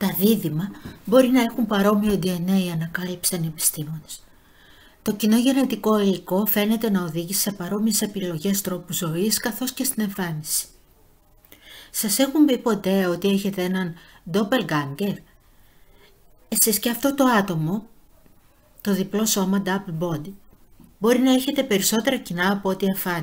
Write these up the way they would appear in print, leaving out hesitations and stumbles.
Τα δίδυμα μπορεί να έχουν παρόμοιο DNA, ανακάλυψαν οι επιστήμονες. Το κοινό γενετικό υλικό φαίνεται να οδήγησε σε παρόμοιες επιλογές τρόπου ζωής καθώς και στην εμφάνιση. Σας έχουν πει ποτέ ότι έχετε έναν doppelganger? Εσείς και αυτό το άτομο, το διπλό σώμα double body, μπορεί να έχετε περισσότερα κοινά από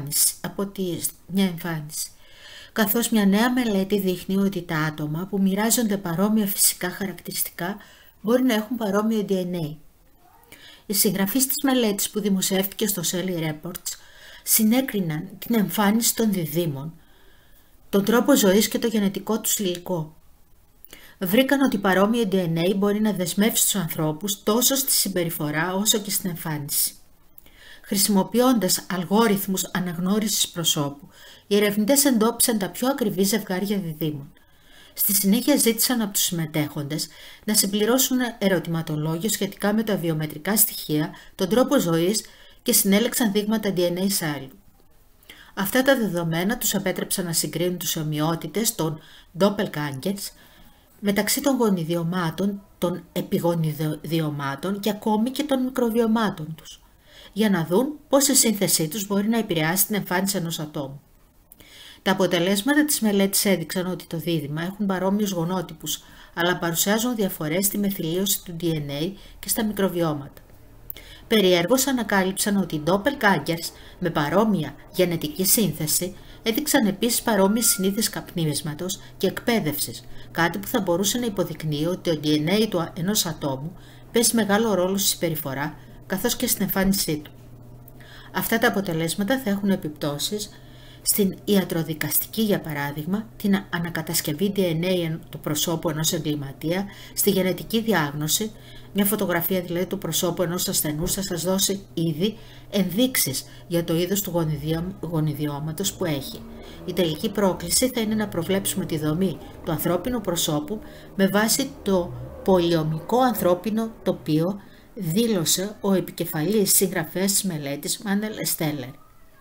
μια εμφάνιση. Καθώς μια νέα μελέτη δείχνει ότι τα άτομα που μοιράζονται παρόμοια φυσικά χαρακτηριστικά μπορεί να έχουν παρόμοιο DNA. Οι συγγραφείς της μελέτης που δημοσιεύτηκε στο Cell Reports συνέκριναν την εμφάνιση των διδύμων, τον τρόπο ζωής και το γενετικό τους υλικό. Βρήκαν ότι παρόμοιο DNA μπορεί να δεσμεύσει τους ανθρώπους τόσο στη συμπεριφορά όσο και στην εμφάνιση. Χρησιμοποιώντας αλγόριθμους αναγνώρισης προσώπου, οι ερευνητές εντόπισαν τα πιο ακριβή ζευγάρια διδύμων. Στη συνέχεια ζήτησαν από τους συμμετέχοντες να συμπληρώσουν ερωτηματολόγιο σχετικά με τα βιομετρικά στοιχεία, τον τρόπο ζωής και συνέλεξαν δείγματα DNA σ' άλλου. Αυτά τα δεδομένα τους απέτρεψαν να συγκρίνουν τις ομοιότητες των doppelgangers μεταξύ των γονιδιωμάτων, των επιγονιδιωμάτων και ακόμη και των μικροβιωμάτων τους, για να δουν πώς η σύνθεσή τους μπορεί να επηρεάσει την εμφάνιση ενός ατόμου. Τα αποτελέσματα της μελέτης έδειξαν ότι το δίδυμα έχουν παρόμοιους γονότυπους, αλλά παρουσιάζουν διαφορές στη μεθυλίωση του DNA και στα μικροβιώματα. Περιέργως ανακάλυψαν ότι οι doppelgangers με παρόμοια γενετική σύνθεση έδειξαν επίσης παρόμοιες συνήθειες καπνίσματος και εκπαίδευσης, κάτι που θα μπορούσε να υποδεικνύει ότι το DNA του ενός ατόμου παίζει μεγάλο ρόλο στη συμπεριφορά καθώς και στην εμφάνισή του. Αυτά τα αποτελέσματα θα έχουν επιπτώσεις στην ιατροδικαστική, για παράδειγμα, την ανακατασκευή DNA του προσώπου ενός εγκληματία, στη γενετική διάγνωση. Μια φωτογραφία δηλαδή του προσώπου ενός ασθενούς θα σας δώσει ήδη ενδείξεις για το είδος του γονιδιώματος που έχει. Η τελική πρόκληση θα είναι να προβλέψουμε τη δομή του ανθρώπινου προσώπου με βάση το πολιομικό ανθρώπινο τοπίο, δήλωσε ο επικεφαλής συγγραφέας της μελέτης Μάνελ Εστέλερ.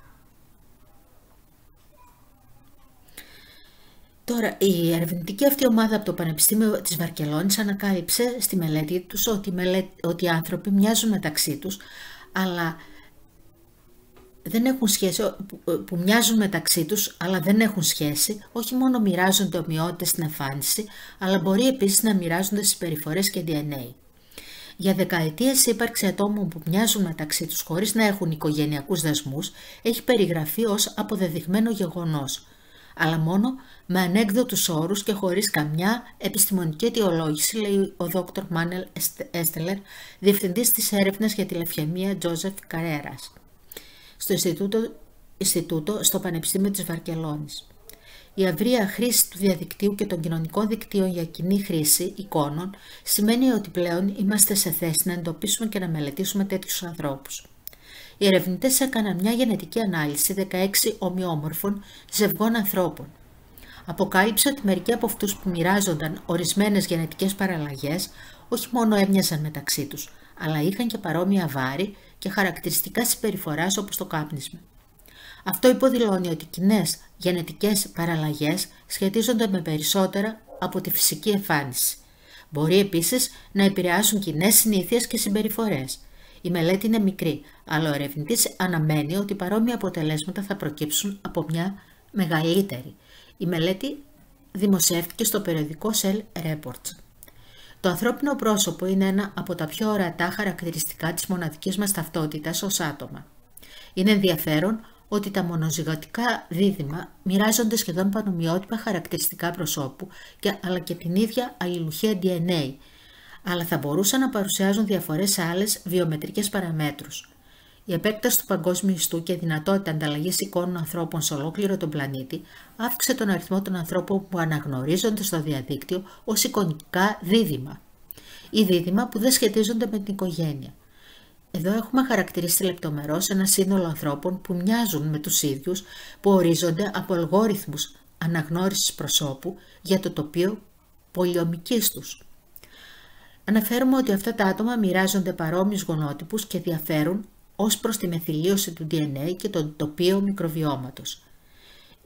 Τώρα, η ερευνητική αυτή ομάδα από το Πανεπιστήμιο της Βαρκελόνης ανακάλυψε στη μελέτη τους ότι οι άνθρωποι μοιάζουν μεταξύ τους, αλλά δεν έχουν σχέση, που μοιάζουν μεταξύ τους, αλλά δεν έχουν σχέση, όχι μόνο μοιράζονται ομοιότητες στην εμφάνιση, αλλά μπορεί επίσης να μοιράζονται συμπεριφορές και DNA. Για δεκαετίες η ύπαρξη ατόμων που μοιάζουν μεταξύ τους χωρίς να έχουν οικογενειακούς δεσμούς έχει περιγραφεί ως αποδεδειγμένο γεγονός, αλλά μόνο με ανέκδοτους όρους και χωρίς καμιά επιστημονική αιτιολόγηση, λέει ο Δ. Μάνελ Εστέλερ, διευθυντής της έρευνας για τη λευχαιμία Τζόζεφ Καρέρας στο Ινστιτούτο στο Πανεπιστήμιο της Βαρκελόνης. Η ευρεία χρήση του διαδικτύου και των κοινωνικών δικτύων για κοινή χρήση εικόνων σημαίνει ότι πλέον είμαστε σε θέση να εντοπίσουμε και να μελετήσουμε τέτοιους ανθρώπους. Οι ερευνητές έκαναν μια γενετική ανάλυση 16 ομοιόμορφων ζευγών ανθρώπων. Αποκάλυψε ότι μερικοί από αυτούς που μοιράζονταν ορισμένες γενετικές παραλλαγές όχι μόνο έμοιαζαν μεταξύ τους, αλλά είχαν και παρόμοια βάρη και χαρακτηριστικά συμπεριφοράς όπως το κάπνισμα. Αυτό υποδηλώνει ότι κοινές γενετικές παραλλαγές σχετίζονται με περισσότερα από τη φυσική εμφάνιση. Μπορεί επίσης να επηρεάσουν κοινές συνήθειες και συμπεριφορές. Η μελέτη είναι μικρή, αλλά ο ερευνητής αναμένει ότι παρόμοια αποτελέσματα θα προκύψουν από μια μεγαλύτερη. Η μελέτη δημοσιεύτηκε στο περιοδικό Cell Reports. Το ανθρώπινο πρόσωπο είναι ένα από τα πιο ορατά χαρακτηριστικά της μοναδικής μας ταυτότητας ως άτομα. Είναι ενδιαφέρον ότι τα μονοζυγωτικά δίδυμα μοιράζονται σχεδόν πανομοιότυπα χαρακτηριστικά προσώπου, αλλά και την ίδια αλληλουχία DNA, αλλά θα μπορούσαν να παρουσιάζουν διαφορές σε άλλες βιομετρικές παραμέτρους. Η επέκταση του παγκόσμιου ιστού και η δυνατότητα ανταλλαγής εικόνων ανθρώπων σε ολόκληρο τον πλανήτη αύξησε τον αριθμό των ανθρώπων που αναγνωρίζονται στο διαδίκτυο ως εικονικά δίδυμα ή δίδυμα που δεν σχετίζονται με την οικογένεια. Εδώ έχουμε χαρακτηρίσει λεπτομερώς ένα σύνολο ανθρώπων που μοιάζουν με τους ίδιους, που ορίζονται από αλγόριθμους αναγνώρισης προσώπου για το τοπίο πολιομικής τους. Αναφέρουμε ότι αυτά τα άτομα μοιράζονται παρόμοιους γονότυπους και διαφέρουν ως προς τη μεθυλίωση του DNA και τον τοπίο μικροβιώματος.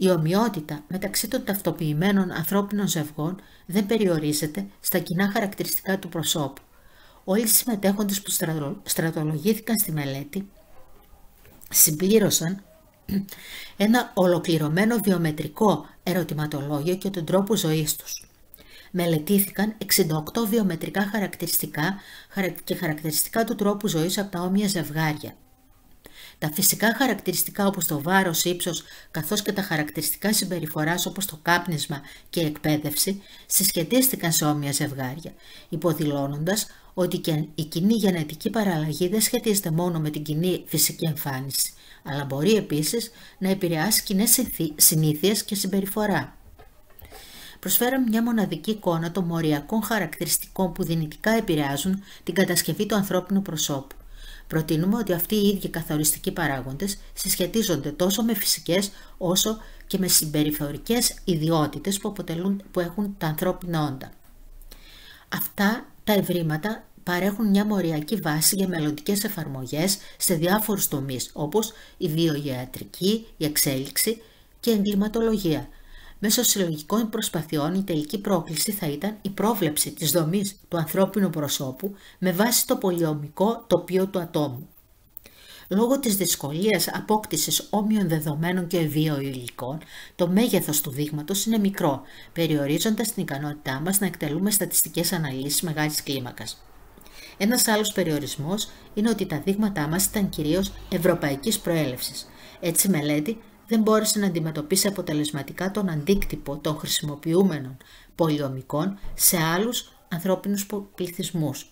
Η ομοιότητα μεταξύ των ταυτοποιημένων ανθρώπινων ζευγών δεν περιορίζεται στα κοινά χαρακτηριστικά του προσώπου. Όλοι οι συμμετέχοντες που στρατολογήθηκαν στη μελέτη συμπλήρωσαν ένα ολοκληρωμένο βιομετρικό ερωτηματολόγιο και τον τρόπο ζωής τους. Μελετήθηκαν 68 βιομετρικά χαρακτηριστικά και χαρακτηριστικά του τρόπου ζωής από τα όμοια ζευγάρια. Τα φυσικά χαρακτηριστικά όπως το βάρος, ύψος, καθώς και τα χαρακτηριστικά συμπεριφοράς όπως το κάπνισμα και η εκπαίδευση συσχετίστηκαν σε όμοια ζευγάρια, υποδηλώνοντας ότι και η κοινή γενετική παραλλαγή δεν σχετίζεται μόνο με την κοινή φυσική εμφάνιση, αλλά μπορεί επίσης να επηρεάσει κοινές συνήθειες και συμπεριφορά. Προσφέραμε μια μοναδική εικόνα των μοριακών χαρακτηριστικών που δυνητικά επηρεάζουν την κατασκευή του ανθρώπινου προσώπου. Προτείνουμε ότι αυτοί οι ίδιοι καθοριστικοί παράγοντες συσχετίζονται τόσο με φυσικές όσο και με συμπεριφορικές ιδιότητες που έχουν τα ανθρώπινα όντα. Αυτά τα ευρήματα παρέχουν μια μοριακή βάση για μελλοντικές εφαρμογές σε διάφορους τομείς, όπως η βιοιατρική, η εξέλιξη και η εγκληματολογία. Μέσω συλλογικών προσπαθειών η τελική πρόκληση θα ήταν η πρόβλεψη της δομής του ανθρώπινου προσώπου με βάση το πολυομικό τοπίο του ατόμου. Λόγω της δυσκολίας απόκτησης όμοιων δεδομένων και βιοηλικών, το μέγεθος του δείγματος είναι μικρό, περιορίζοντας την ικανότητά μας να εκτελούμε στατιστικές αναλύσεις μεγάλης κλίμακας. Ένας άλλος περιορισμός είναι ότι τα δείγματά μας ήταν κυρίως ευρωπαϊκής προέλευσης. Έτσι η μελέτη δεν μπόρεσε να αντιμετωπίσει αποτελεσματικά τον αντίκτυπο των χρησιμοποιούμενων πολυομικών σε άλλους ανθρώπινους πληθυσμούς.